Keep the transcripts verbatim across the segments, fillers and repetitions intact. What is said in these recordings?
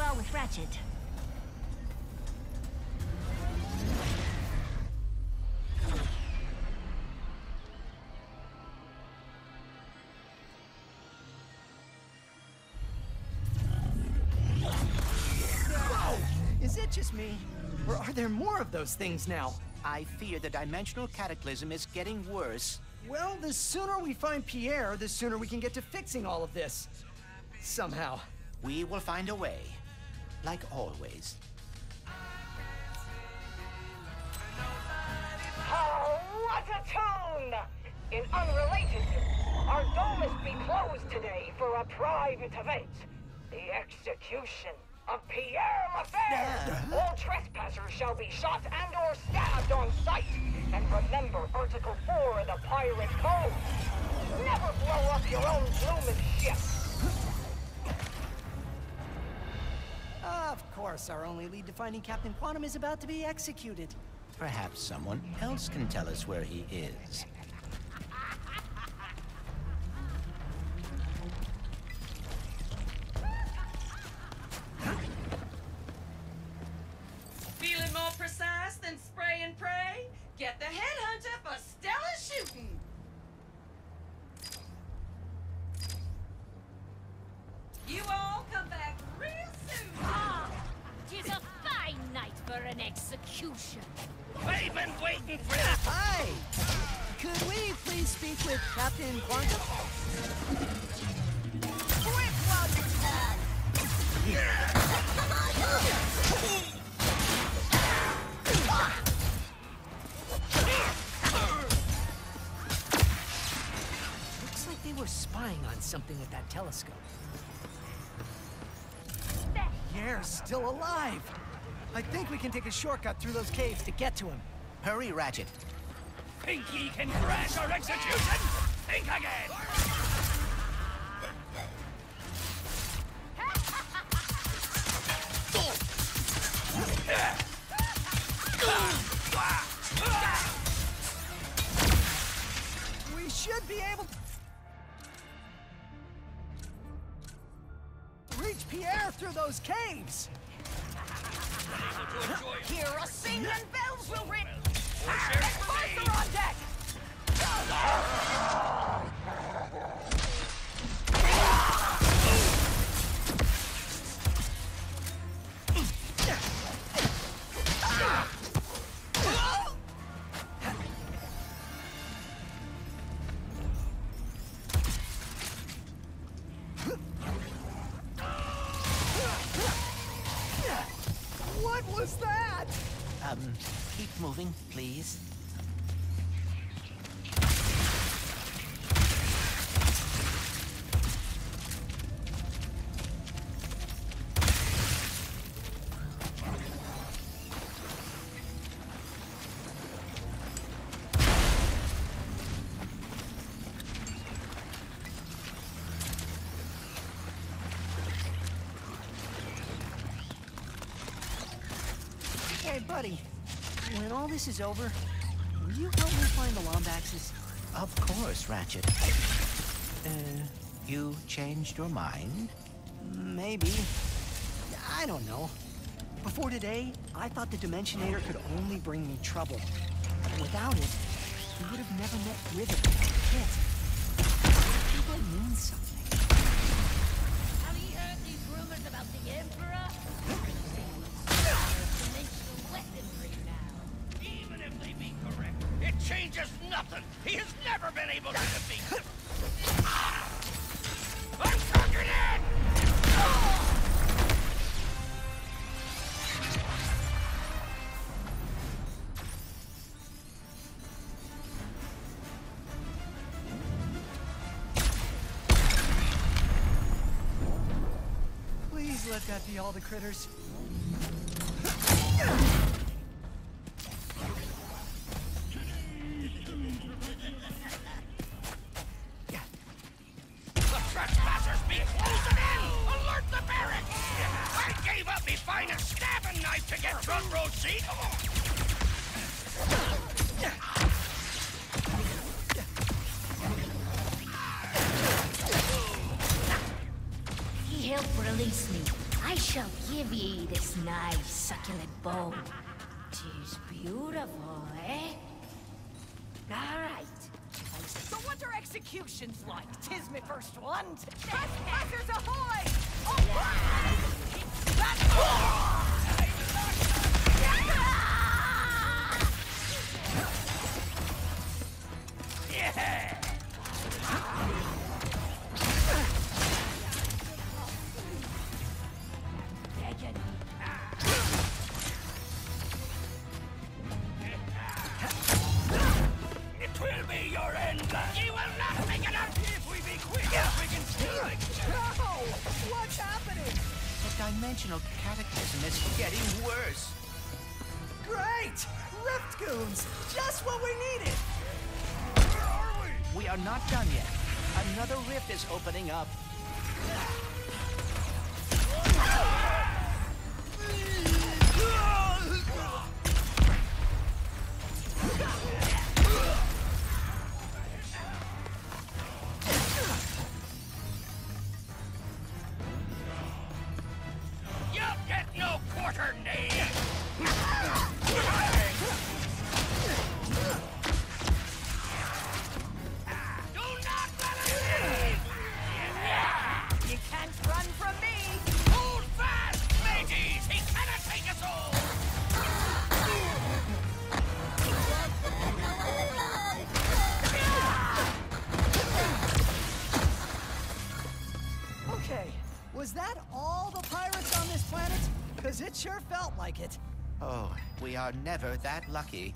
are with Ratchet. Is it just me? Or are there more of those things now? I fear the dimensional cataclysm is getting worse. Well, the sooner we find Pierre, the sooner we can get to fixing all of this. Somehow. We will find a way. Like always. Oh, what a tune! In unrelated news, our dome must be closed today for a private event. The execution of Pierre Laferre. All trespassers shall be shot and or stabbed on sight. And remember Article four of the Pirate Code. Never blow up your own bloomin' ship. Of course, our only lead to finding Captain Quantum is about to be executed. Perhaps someone else can tell us where he is. Feeling more precise than spray and pray? Get the headhunter for stellar shooting! You all come back real soon! Ah! Tis a fine night for an execution. I've been waiting for this! Hi! Could we please speak with Captain Quantum? Quick while you can! Looks like they were spying on something with that telescope. Pierre's still alive! I think we can take a shortcut through those caves to get to him. Hurry, Ratchet. Think ye can crash our execution? Think again! We should be able to reach Pierre through those caves! Hear us sing and bells will ring! Share it Boys are on deck! What was that? Um, keep moving, please. Hey, buddy. When all this is over, will you help me find the Lombaxes? Of course, Ratchet. Uh, you changed your mind? Maybe. I don't know. Before today, I thought the Dimensionator could only bring me trouble. Without it, we would have never met Rivet or Kit. People mean something. Have you heard these rumors about the Emperor? Dimensional weaponry now. Even if they be correct, it changes nothing! He has never been able to defeat them! I'm conquered it! Please let that be all the critters. The trespassers be closing in! Alert the barracks! I gave up me finest stabbing knife to get front row seat! He helped release me. I shall give ye this nice succulent bone. Tis beautiful, eh? All right. So what are executions like? Tis me first one. Trespassers ahoy! Oh, that's It will be your end. You will not make it out if we be quick. We can steal it. No! What's happening? The dimensional cataclysm is getting worse. Great! Rift goons! Just what we needed! Where are we? We are not done yet. Another rift is opening up. You get no quarter, knave. Do not let him leave. You can't run from me! Hold fast, mateys. He cannot take us all. Okay, was that all the pirates on this planet? Because it sure felt like it. Oh, we are never that lucky.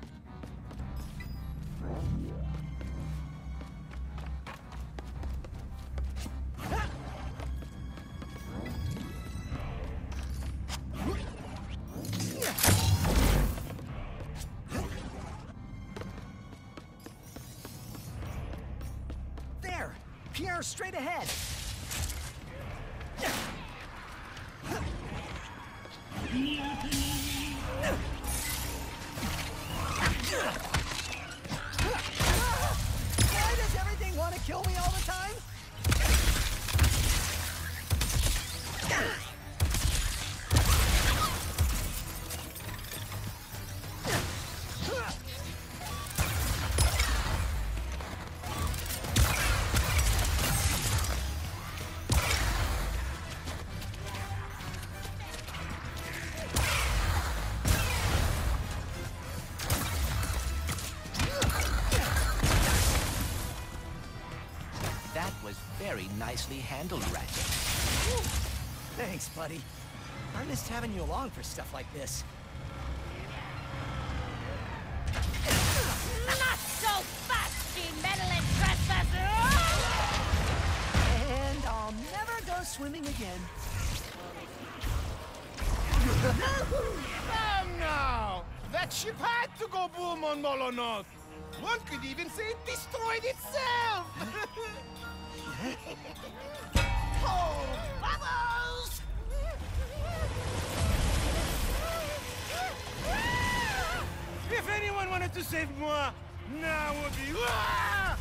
There! Pierre, straight ahead! Why does everything want to kill me all the time? That was very nicely handled, Ratchet. Thanks, buddy. I missed having you along for stuff like this. Not so fast, ye meddling trespasser! And I'll never go swimming again. Damn now! That ship had to go boom on Molonoth! One could even say it destroyed itself! Oh, bubbles! If anyone wanted to save moi, now would be... Ah!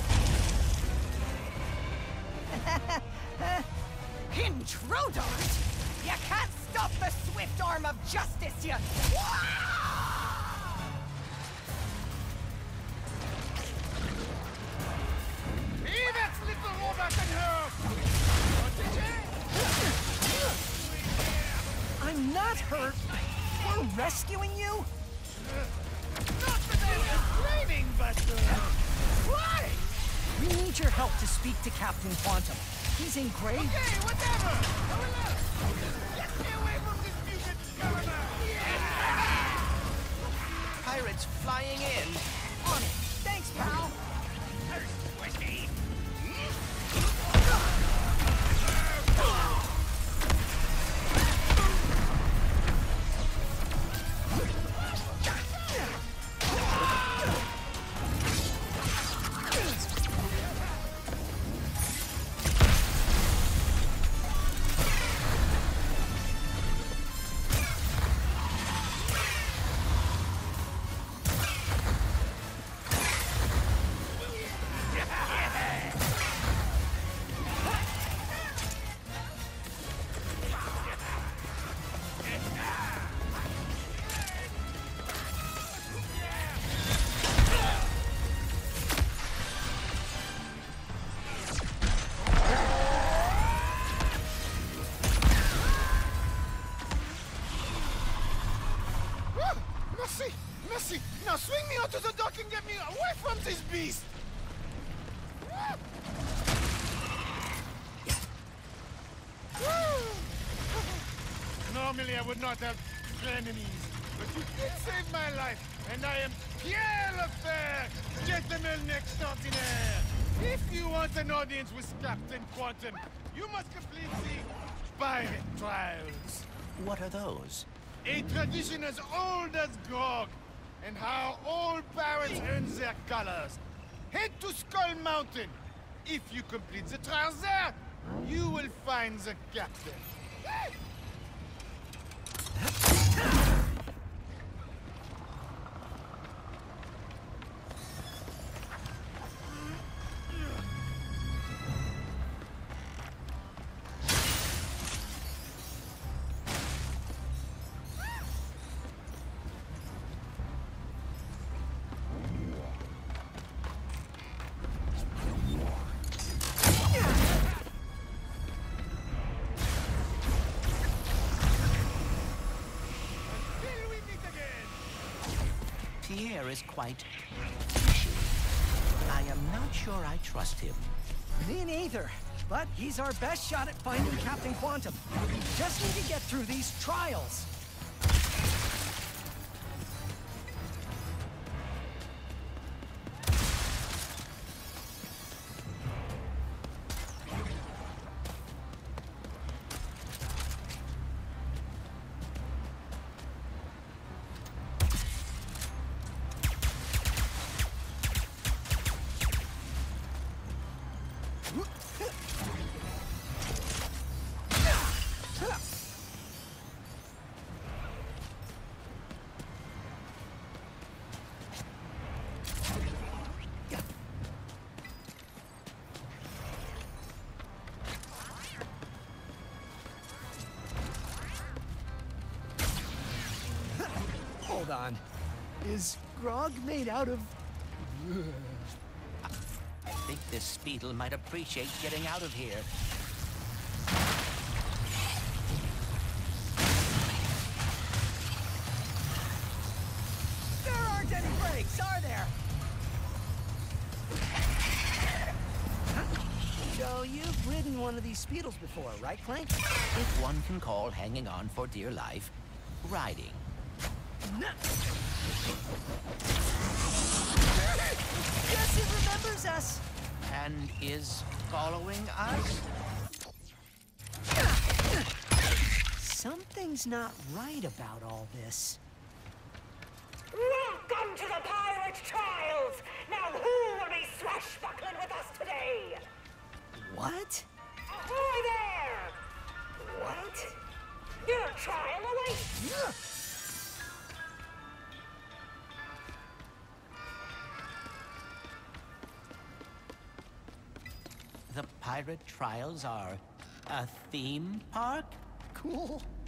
Intruders! You can't stop the swift arm of justice, you... Hey, that's little robot and her! I'm not hurt. We're rescuing you? Not that I'm complaining, but... Uh, why? We need your help to speak to Captain Quantum. He's in grave... Okay, whatever! Now enough! Get me away from this mutant governor! Pirates flying in. On it. Thanks, pal. Whiskey. Swing me onto the dock and get me away from this beast! Normally I would not have enemies, but you did save my life, and I am Pierre Lefebvre, gentleman extraordinaire. If you want an audience with Captain Quantum, you must complete the pirate trials. What are those? A tradition as old as Grog, and how old pirates earn their colors. Head to Skull Mountain. If you complete the trials there, you will find the captain. Pierre is quite fishy. I am not sure I trust him. Me neither. But he's our best shot at finding Captain Quantum. We just need to get through these trials. Hold on. Is Grog made out of... I think this Speedle might appreciate getting out of here. There aren't any brakes, are there? So you've ridden one of these Speedles before, right, Clank? If one can call hanging on for dear life riding. Yes, he remembers us. And is following us? Something's not right about all this. Welcome to the pirate trials! Now who will be swashbuckling with us today? What? Ahoy there! What? Your trial awaits! The pirate trials are a theme park? Cool.